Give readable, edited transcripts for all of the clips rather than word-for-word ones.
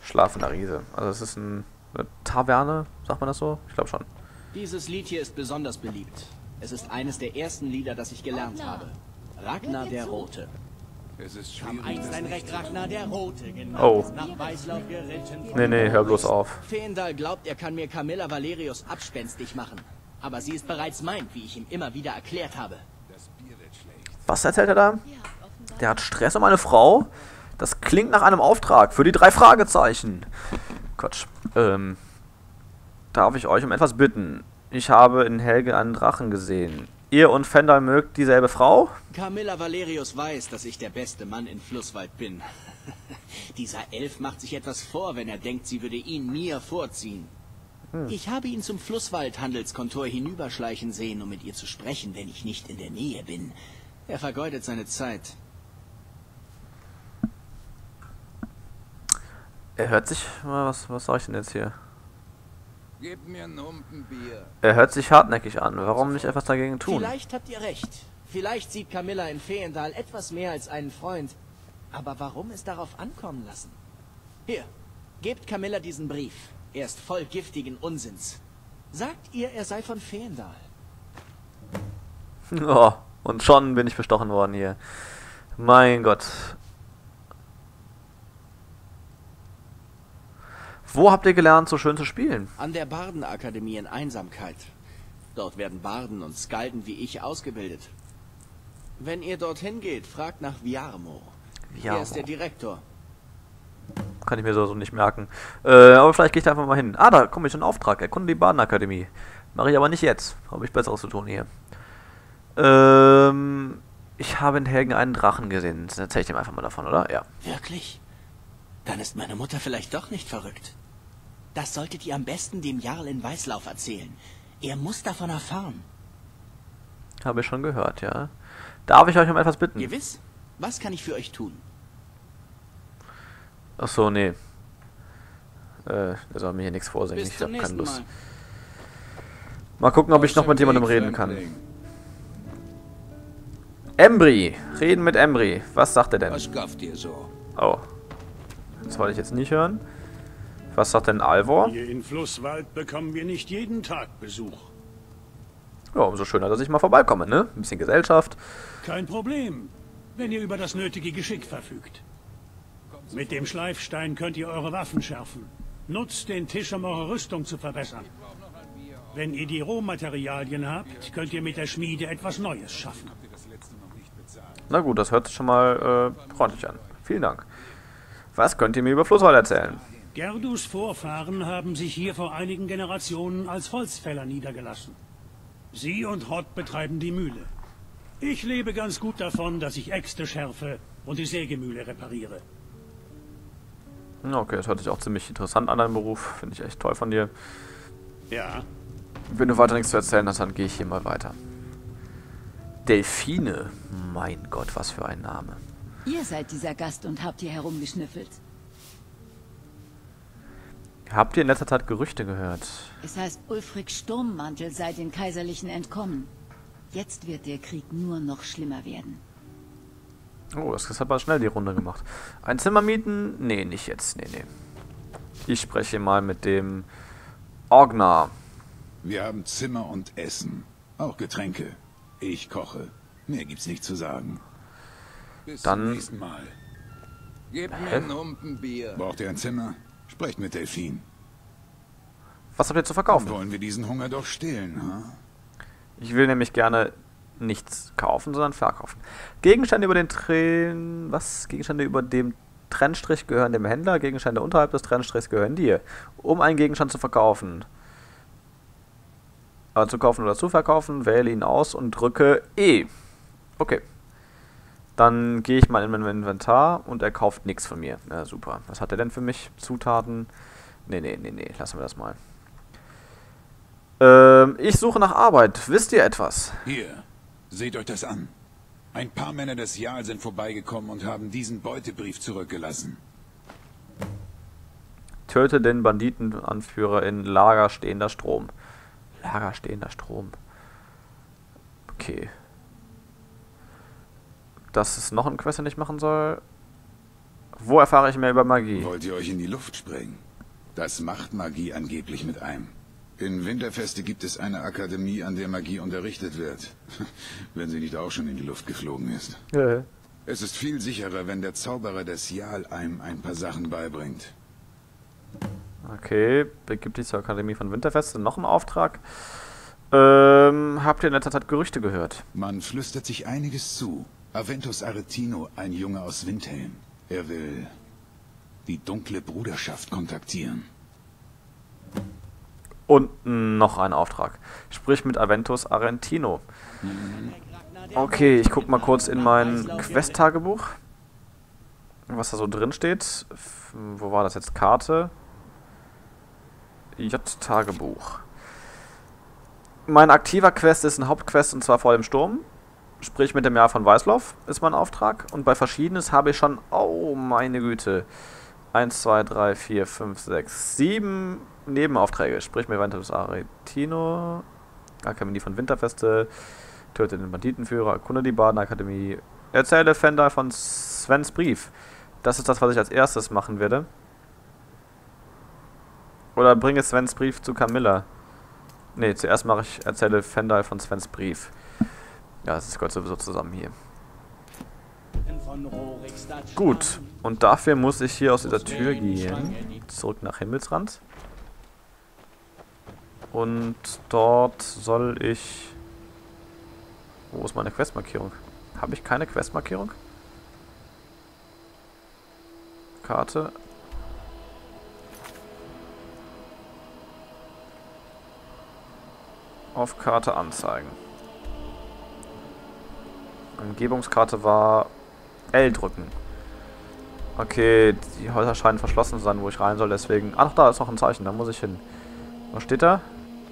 Schlafender Riese. Also es ist eine Taverne, sagt man das so? Ich glaube schon. Dieses Lied hier ist besonders beliebt. Es ist eines der ersten Lieder, das ich gelernt habe. Ragnar der Rote. Es ist Kam schwierig. einst ein Reck Ragnar der Rote, genannt, Oh. nach Weißlauf geritten. Nee, hör bloß auf. Feendal glaubt, er kann mir Camilla Valerius abspenstig machen. Aber sie ist bereits mein, wie ich ihm immer wieder erklärt habe. Das Bier wird schlecht. Was erzählt er da? Der hat Stress um eine Frau? Das klingt nach einem Auftrag für die 3 Fragezeichen. Quatsch. Darf ich euch um etwas bitten? Ich habe in Helge einen Drachen gesehen. Ihr und Fendal mögt dieselbe Frau? Camilla Valerius weiß, dass ich der beste Mann in Flusswald bin. Dieser Elf macht sich etwas vor, wenn er denkt, sie würde ihn mir vorziehen. Ich habe ihn zum Flusswald-Handelskontor hinüberschleichen sehen, um mit ihr zu sprechen, wenn ich nicht in der Nähe bin. Er vergeudet seine Zeit. Er hört sich... Was sag ich denn jetzt hier? Gib mir ein Humpenbier. Er hört sich hartnäckig an. Warum nicht etwas dagegen tun? Vielleicht habt ihr recht. Vielleicht sieht Camilla in Feendal etwas mehr als einen Freund. Aber warum es darauf ankommen lassen? Hier, gebt Camilla diesen Brief. Er ist voll giftigen Unsinns. Sagt ihr, er sei von Feendal. Oh, und schon bin ich bestochen worden hier. Mein Gott. Wo habt ihr gelernt, so schön zu spielen? An der Bardenakademie in Einsamkeit. Dort werden Barden und Skalden wie ich ausgebildet. Wenn ihr dorthin geht, fragt nach Viarmo. Er ist der Direktor. Kann ich mir so nicht merken. Aber vielleicht gehe ich da einfach mal hin. Ah, da komme ich in Auftrag. Erkunde die Badenakademie. Mache ich aber nicht jetzt. Habe ich Besseres zu tun hier. Ich habe in Helgen einen Drachen gesehen. Das erzähle ich dem einfach mal davon, oder? Ja. Wirklich? Dann ist meine Mutter vielleicht doch nicht verrückt. Das solltet ihr am besten dem Jarl in Weißlauf erzählen. Er muss davon erfahren. Habe ich schon gehört, ja. Darf ich euch um etwas bitten? Gewiss? Was kann ich für euch tun? Ach so, nee. Der soll mir hier nichts vorsingen. Bis Ich zum habe keine nächsten Lust. Mal. Mal gucken, ob ich noch mit jemandem reden kann. Embry. Reden mit Embry. Was sagt er denn? Was gafft ihr so? Oh. Das wollte ich jetzt nicht hören. Was sagt denn Alvor? Hier in Flusswald bekommen wir nicht jeden Tag Besuch. Ja, umso schöner, dass ich mal vorbeikomme, ne? Ein bisschen Gesellschaft. Kein Problem, wenn ihr über das nötige Geschick verfügt. Mit dem Schleifstein könnt ihr eure Waffen schärfen. Nutzt den Tisch, um eure Rüstung zu verbessern. Wenn ihr die Rohmaterialien habt, könnt ihr mit der Schmiede etwas Neues schaffen. Na gut, das hört sich schon mal freundlich an. Vielen Dank. Was könnt ihr mir über Flusswald erzählen? Gerdus Vorfahren haben sich hier vor einigen Generationen als Holzfäller niedergelassen. Sie und Hott betreiben die Mühle. Ich lebe ganz gut davon, dass ich Äxte schärfe und die Sägemühle repariere. Okay, das hört sich auch ziemlich interessant an, dein Beruf. Finde ich echt toll von dir. Ja, Wenn du weiter nichts zu erzählen hast, dann gehe ich hier mal weiter. Delfine. Mein Gott, was für ein Name. Ihr seid dieser Gast und habt hier herumgeschnüffelt. Habt ihr in letzter Zeit Gerüchte gehört? Es heißt, Ulfric Sturmmantel sei den Kaiserlichen entkommen. Jetzt wird der Krieg nur noch schlimmer werden. Oh, das hat mal schnell die Runde gemacht. Ein Zimmer mieten? Nee, nicht jetzt. Nee. Ich spreche mal mit dem Ognar. Wir haben Zimmer und Essen. Auch Getränke. Ich koche. Mehr gibt's nicht zu sagen. Bis Dann- zum nächsten Mal. Gib mir ein Humpenbier. Braucht ihr ein Zimmer? Sprecht mit Delphine. Was habt ihr zu Dann verkaufen? wollen wir diesen Hunger doch stillen, ha? Ich will nämlich gerne nichts kaufen, sondern verkaufen. Gegenstände über den Gegenstände über dem Trennstrich gehören dem Händler, Gegenstände unterhalb des Trennstrichs gehören dir. Um einen Gegenstand zu verkaufen, zu kaufen oder zu verkaufen, wähle ihn aus und drücke E. Okay. Dann gehe ich mal in mein Inventar und er kauft nichts von mir. Ja, super. Was hat er denn für mich? Zutaten? Nee. Lassen wir das mal. Ich suche nach Arbeit. Wisst ihr etwas? Hier, seht euch das an. Ein paar Männer des Jarl sind vorbeigekommen und haben diesen Beutebrief zurückgelassen. Töte den Banditenanführer in Lager stehender Strom. Lager stehender Strom. Okay. Das ist noch ein Quest, den ich machen soll. Wo erfahre ich mehr über Magie? Wollt ihr euch in die Luft sprengen? Das macht Magie angeblich mit einem. In Winterfeste gibt es eine Akademie, an der Magie unterrichtet wird. Wenn sie nicht auch schon in die Luft geflogen ist. Es ist viel sicherer, wenn der Zauberer des Jal einem ein paar Sachen beibringt. Okay, begibt dich zur Akademie von Winterfeste. Noch ein Auftrag. Habt ihr in letzter Zeit Gerüchte gehört? Man flüstert sich einiges zu. Aventus Aretino, ein Junge aus Windhelm. Er will die dunkle Bruderschaft kontaktieren. Und noch ein Auftrag. Sprich mit Aventus Aretino. Okay, ich guck mal kurz in mein Quest-Tagebuch. Was da so drin steht. Wo war das jetzt? Karte. J-Tagebuch. Mein aktiver Quest ist ein Hauptquest und zwar vor dem Sturm. Sprich mit dem Jahr von Weißlauf ist mein Auftrag. Und bei Verschiedenes habe ich schon, oh meine Güte, 1, 2, 3, 4, 5, 6, 7 Nebenaufträge. Sprich mit Aventus Aretino, Akademie von Winterfeste, töte den Banditenführer, erkunde die Badenakademie, erzähle Fendal von Svens Brief. Das ist das, was ich als erstes machen werde. Oder bringe Svens Brief zu Camilla. Ne, zuerst erzähle Fendal von Svens Brief. Ja, das gehört sowieso zusammen hier. Gut, und dafür muss ich hier aus dieser Tür gehen. Zurück nach Himmelsrand. Und dort soll ich... Wo ist meine Questmarkierung? Habe ich keine Questmarkierung? Karte. Auf Karte anzeigen. Umgebungskarte war L drücken. Okay, die Häuser scheinen verschlossen zu sein, wo ich rein soll, deswegen... Ach, da ist noch ein Zeichen, da muss ich hin. Was steht da?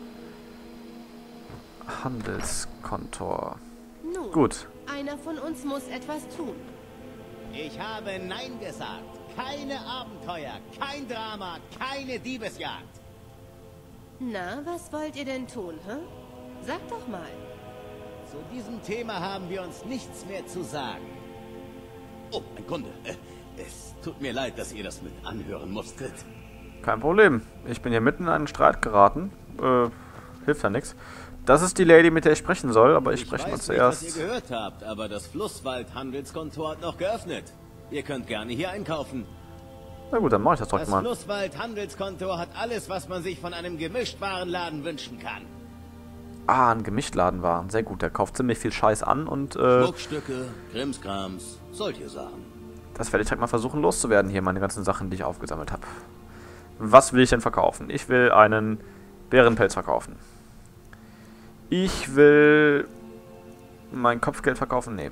Handelskontor. Nun, Gut. einer von uns muss etwas tun. Ich habe Nein gesagt. Keine Abenteuer, kein Drama, keine Diebesjagd. Na, was wollt ihr denn tun, hä? Sag doch mal. Zu diesem Thema haben wir uns nichts mehr zu sagen. Oh, ein Kunde. Es tut mir leid, dass ihr das mit anhören musstet. Kein Problem. Ich bin hier mitten in einen Streit geraten. Hilft ja nichts. Das ist die Lady, mit der ich sprechen soll, aber ich spreche mal zuerst. Ich weiß nicht, was ihr gehört habt, aber das Flusswald-Handelskontor hat noch geöffnet. Ihr könnt gerne hier einkaufen. Na gut, dann mache ich das trotzdem Das mal. Flusswald-Handelskontor hat alles, was man sich von einem Gemischtwarenladen wünschen kann. Ah, ein Gemischtladenwaren. Sehr gut. Der kauft ziemlich viel Scheiß an und Schmuckstücke, Krimskrams, solche Sachen. das werde ich direkt mal versuchen loszuwerden hier, meine ganzen Sachen, die ich aufgesammelt habe. Was will ich denn verkaufen? Ich will einen Bärenpelz verkaufen. Ich will mein Kopfgeld verkaufen. Nee.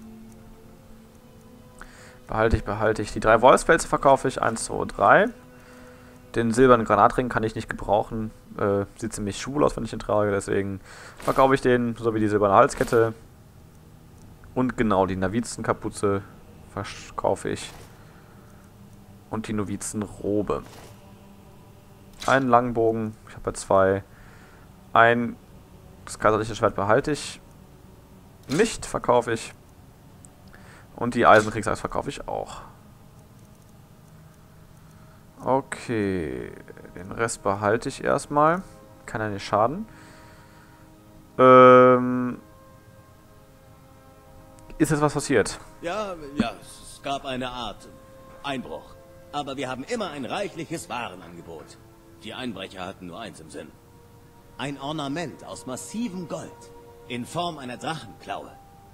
Behalte ich. Die 3 Wolfspelze verkaufe ich. 1, 2, 3. Den silbernen Granatring kann ich nicht gebrauchen. Sieht ziemlich schwul aus, wenn ich ihn trage. Deswegen verkaufe ich den, sowie die silberne Halskette. Und genau, die Novizenkapuze verkaufe ich. Und die Novizenrobe. Einen Langbogen. Ich habe ja 2. Das kaiserliche Schwert behalte ich. Nicht verkaufe ich. Und die Eisenkriegsaxt verkaufe ich auch. Okay. Den Rest behalte ich erstmal. Kann ja nicht schaden. Ist jetzt was passiert? Ja, es gab eine Art Einbruch. Aber wir haben immer ein reichliches Warenangebot. Die Einbrecher hatten nur eins im Sinn. Ein Ornament aus massivem Gold. In Form einer Drachenklaue.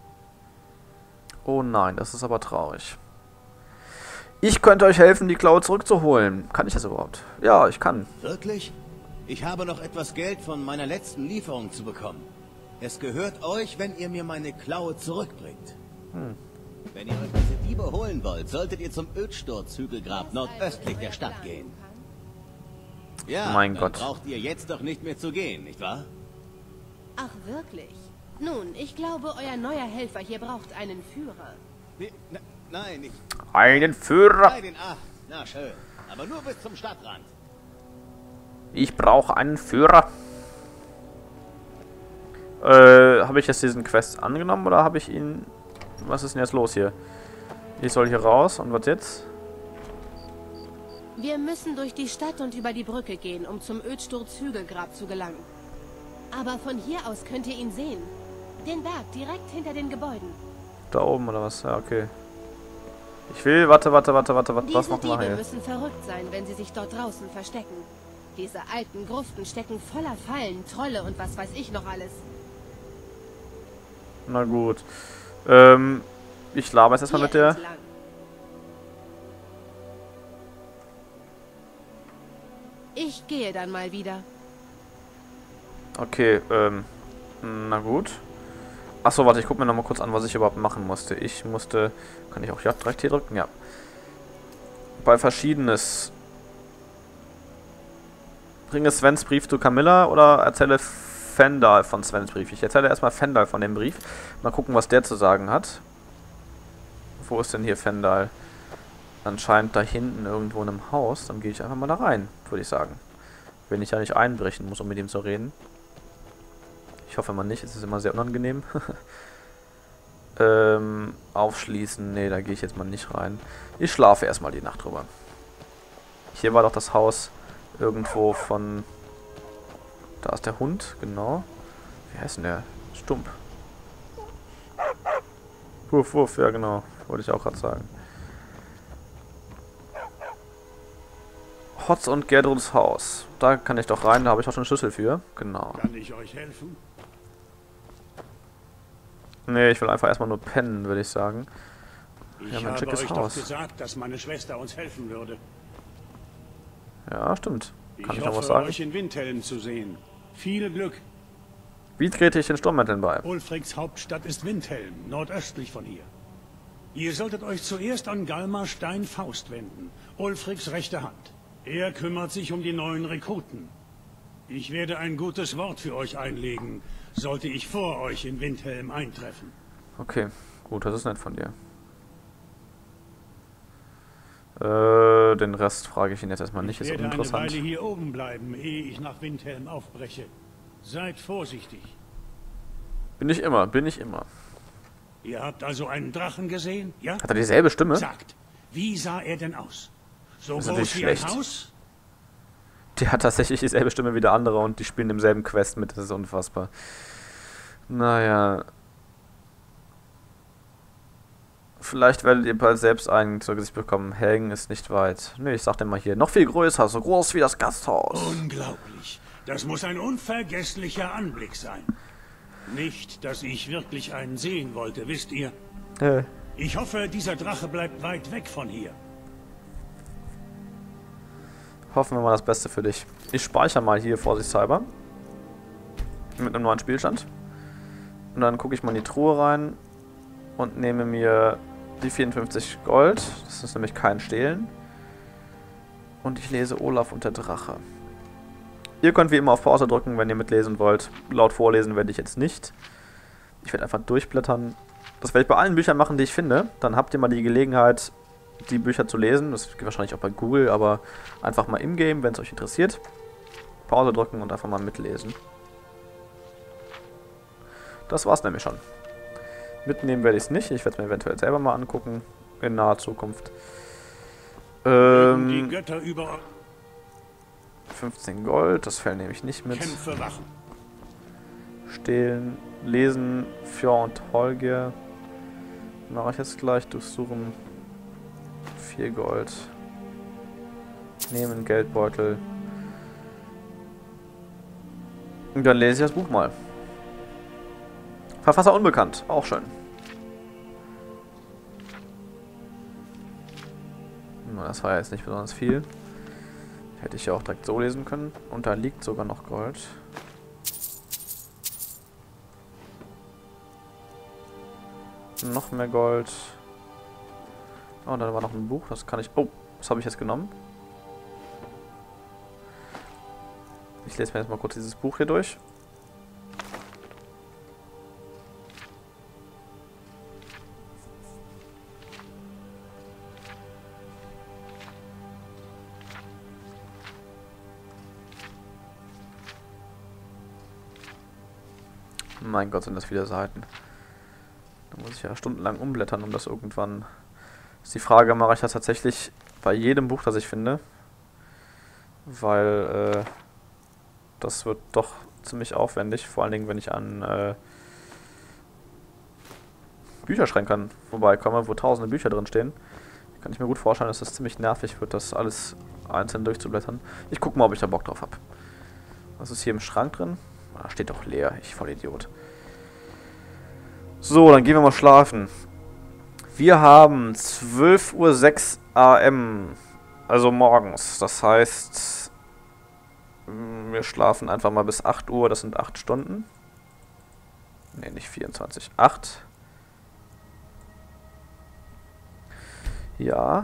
Oh nein, das ist aber traurig. Ich könnte euch helfen, die Klaue zurückzuholen. Kann ich das überhaupt? Ja, ich kann. Wirklich? Ich habe noch etwas Geld von meiner letzten Lieferung zu bekommen. Es gehört euch, wenn ihr mir meine Klaue zurückbringt. Wenn ihr euch diese Diebe holen wollt, solltet ihr zum Ödsturzhügelgrab nordöstlich der Stadt gehen. Ja, Mein dann Gott. braucht ihr jetzt doch nicht mehr zu gehen, nicht wahr? Ach, wirklich? Nun, ich glaube, euer neuer Helfer hier braucht einen Führer. Nein, ich... Einen Führer. Bei den Acht. Na schön. Aber nur bis zum Stadtrand. Ich brauche einen Führer. Habe ich jetzt diesen Quest angenommen oder habe ich ihn... Was ist denn jetzt los hier? Ich soll hier raus und was jetzt? Wir müssen durch die Stadt und über die Brücke gehen, um zum Ödsturz-Hügelgrab zu gelangen. Aber von hier aus könnt ihr ihn sehen. Den Berg direkt hinter den Gebäuden. Da oben oder was? Ja, okay. Ich will... Warte. Was Diese machen wir Diebe hier? müssen verrückt sein, wenn sie sich dort draußen verstecken. Diese alten Gruften stecken voller Fallen, Trolle und was weiß ich noch alles. Na gut. Ich laber jetzt erstmal Hier mit der... entlang. Ich gehe dann mal wieder. Okay, na gut. Achso, warte, ich gucke mir nochmal kurz an, was ich überhaupt machen musste. Ich musste... Kann ich auch ja, direkt hier drücken? Ja. Bei Verschiedenes. Bringe Svens Brief zu Camilla oder erzähle Fendal von Svens Brief? Ich erzähle erstmal Fendal von dem Brief. Mal gucken, was der zu sagen hat. Wo ist denn hier Fendal? Anscheinend da hinten irgendwo in einem Haus. Dann gehe ich einfach mal da rein, würde ich sagen. Wenn ich ja nicht einbrechen muss, um mit ihm zu reden. Ich hoffe mal nicht, es ist immer sehr unangenehm. Aufschließen, nee, da gehe ich jetzt mal nicht rein. Ich schlafe erstmal die Nacht drüber. Hier war doch das Haus irgendwo von... Da ist der Hund, genau. Wie heißt denn der? Stump. Wuff, wuff, ja genau. Wollte ich auch gerade sagen. Hotz und Gertruds Haus. Da kann ich doch rein, da habe ich auch schon einen Schlüssel für. Genau. Kann ich euch helfen? Nee, ich will einfach erstmal nur pennen, würde ich sagen. Ich Ja, mein habe schickes euch Haus. doch gesagt, dass meine Schwester uns helfen würde. Ja, stimmt. Kann ich noch hoffe, was sagen? euch in Windhelm zu sehen. Viel Glück. Wie trete ich den Sturmmänteln bei? Ulfriks Hauptstadt ist Windhelm, nordöstlich von hier. Ihr solltet euch zuerst an Galmar Stein-Faust wenden, Ulfriks rechte Hand. Er kümmert sich um die neuen Rekruten. Ich werde ein gutes Wort für euch einlegen, sollte ich vor euch in Windhelm eintreffen. Okay, gut, das ist nett von dir. Den Rest frage ich ihn jetzt erstmal nicht, ist Ich werde eine uninteressant. Weile hier oben bleiben, ehe ich nach Windhelm aufbreche. Seid vorsichtig. Bin ich immer, bin ich immer. Ihr habt also einen Drachen gesehen, ja? Hat er dieselbe Stimme? Sagt, wie sah er denn aus? So Das ist groß natürlich wie schlecht. ein Haus? Der hat tatsächlich dieselbe Stimme wie der andere und die spielen im selben Quest mit, das ist unfassbar. Naja. Vielleicht werdet ihr bald selbst einen zu Gesicht bekommen. Helgen ist nicht weit. Nee, ich sag dir mal hier. Noch viel größer, so groß wie das Gasthaus. Unglaublich. Das muss ein unvergesslicher Anblick sein. Nicht, dass ich wirklich einen sehen wollte, wisst ihr? Ich hoffe, dieser Drache bleibt weit weg von hier. Hoffen wir mal das Beste für dich. Ich speichere mal hier vorsichtshalber. Mit einem neuen Spielstand. Und dann gucke ich mal in die Truhe rein. Und nehme mir die 54 Gold. Das ist nämlich kein Stehlen. Und ich lese Olaf und der Drache. Ihr könnt wie immer auf Pause drücken, wenn ihr mitlesen wollt. Laut vorlesen werde ich jetzt nicht. Ich werde einfach durchblättern. Das werde ich bei allen Büchern machen, die ich finde. Dann habt ihr mal die Gelegenheit, die Bücher zu lesen. Das geht wahrscheinlich auch bei Google, aber einfach mal im Game, wenn es euch interessiert. Pause drücken und einfach mal mitlesen. Das war's nämlich schon. Mitnehmen werde ich es nicht. Ich werde es mir eventuell selber mal angucken. In naher Zukunft. Die Götter über 15 Gold. Das Fell nehme ich nicht mit. Kämpfe wachen. Stehlen. Lesen. Fjord und Holger. Mache ich jetzt gleich. Durchsuchen. 4 Gold. Nehmen Geldbeutel. Und dann lese ich das Buch mal. Verfasser unbekannt. Auch schön. Das war ja jetzt nicht besonders viel. Hätte ich ja auch direkt so lesen können. Und da liegt sogar noch Gold. Noch mehr Gold. Oh, da war noch ein Buch. Das kann ich... Oh, das habe ich jetzt genommen. Ich lese mir jetzt mal kurz dieses Buch hier durch. Mein Gott, sind das viele Seiten. Da muss ich ja stundenlang umblättern, um das irgendwann... Ist die Frage, mache ich das tatsächlich bei jedem Buch, das ich finde? weil das wird doch ziemlich aufwendig, vor allen Dingen, wenn ich an Bücherschränkern vorbeikomme, wo tausende Bücher drin stehen. Kann ich mir gut vorstellen, dass das ziemlich nervig wird, das alles einzeln durchzublättern. Ich gucke mal, ob ich da Bock drauf habe. Was ist hier im Schrank drin? Da steht doch leer, ich Vollidiot. So, dann gehen wir mal schlafen. Wir haben 12:06 AM, also morgens. Das heißt, wir schlafen einfach mal bis 8 Uhr, das sind 8 Stunden. Ne, nicht 24, 8. Ja.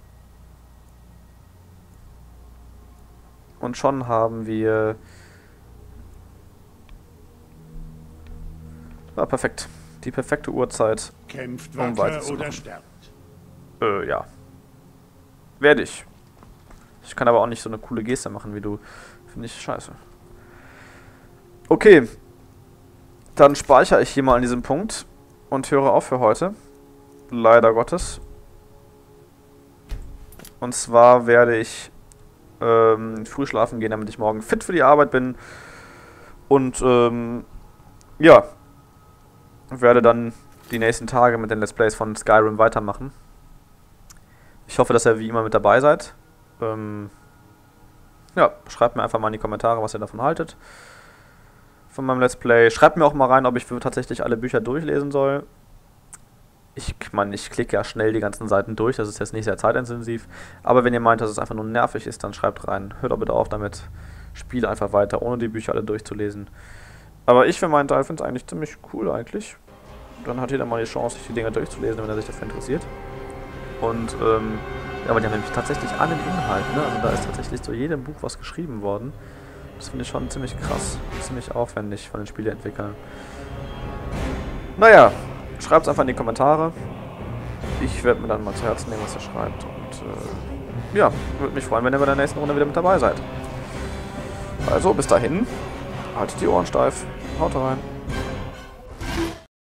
Und schon haben wir... Ja, perfekt. Die perfekte Uhrzeit. Kämpft wacker oder sterbt. Ja. Werde ich. Ich kann aber auch nicht so eine coole Geste machen wie du. Finde ich scheiße. Okay. Dann speichere ich hier mal an diesem Punkt und höre auf für heute. Leider Gottes. Und zwar werde ich früh schlafen gehen, damit ich morgen fit für die Arbeit bin. Und ja, werde dann die nächsten Tage mit den Let's Plays von Skyrim weitermachen. Ich hoffe, dass ihr wie immer mit dabei seid. Ja, schreibt mir einfach mal in die Kommentare, was ihr davon haltet. Von meinem Let's Play. Schreibt mir auch mal rein, ob ich tatsächlich alle Bücher durchlesen soll. Ich meine, ich klicke ja schnell die ganzen Seiten durch, das ist jetzt nicht sehr zeitintensiv. Aber wenn ihr meint, dass es einfach nur nervig ist, dann schreibt rein. Hört auch bitte auf damit. Spiele einfach weiter, ohne die Bücher alle durchzulesen. Aber ich für meinen Teil finde es eigentlich ziemlich cool eigentlich. Dann hat jeder mal die Chance, sich die Dinger durchzulesen, wenn er sich dafür interessiert. Und, ja, aber die haben nämlich tatsächlich alle Inhalt, ne? Also da ist tatsächlich zu jedem Buch was geschrieben worden. Das finde ich schon ziemlich krass, ziemlich aufwendig von den Spieleentwicklern. Naja. Schreibt es einfach in die Kommentare. Ich werde mir dann mal zu Herzen nehmen, was ihr schreibt. Und ja, würde mich freuen, wenn ihr bei der nächsten Runde wieder mit dabei seid. Also, bis dahin, haltet die Ohren steif. Haut rein.